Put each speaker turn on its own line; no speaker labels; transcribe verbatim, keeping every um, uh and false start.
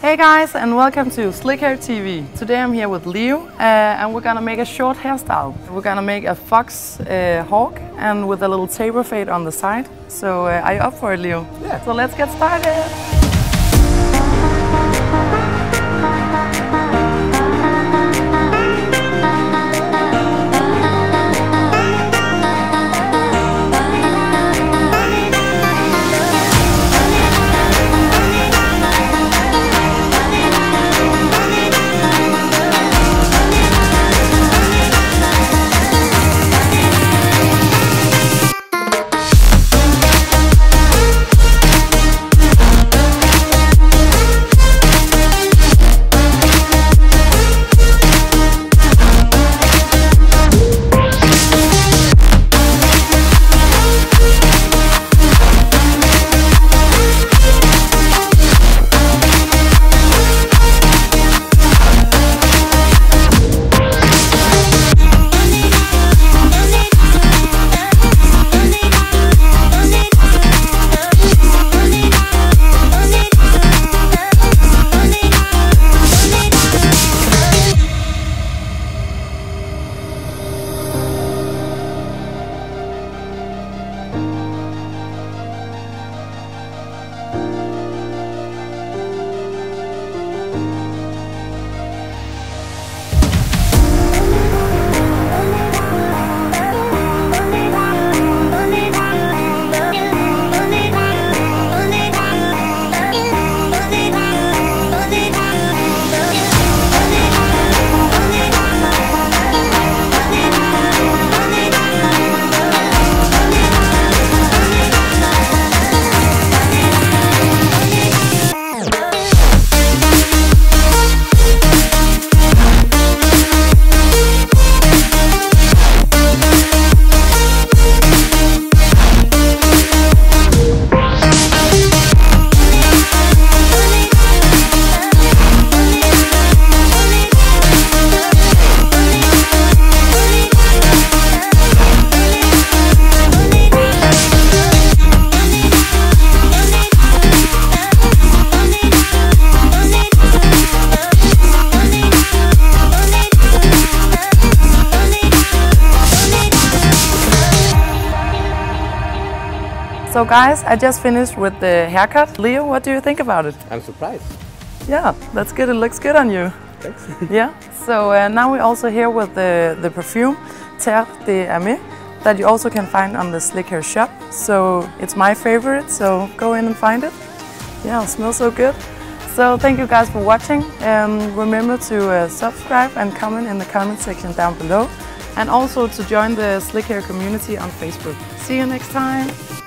Hey guys, and welcome to Slick Hair T V. Today I'm here with Leo uh, and we're gonna make a short hairstyle. We're gonna make a fox uh, hawk and with a little taper fade on the side. So uh, are you up for it, Leo?
Yeah.
So let's get started. So guys, I just finished with the haircut. Leo, what do you think about it?
I'm surprised.
Yeah, that's good. It looks good on you.
Thanks.
Yeah. So uh, now we're also here with the, the perfume Terre d'Hermès that you also can find on the Slick Hair shop. So it's my favorite, so go in and find it. Yeah, it smells so good. So thank you guys for watching. Um, remember to uh, subscribe and comment in the comment section down below. And also to join the Slick Hair community on Facebook. See you next time.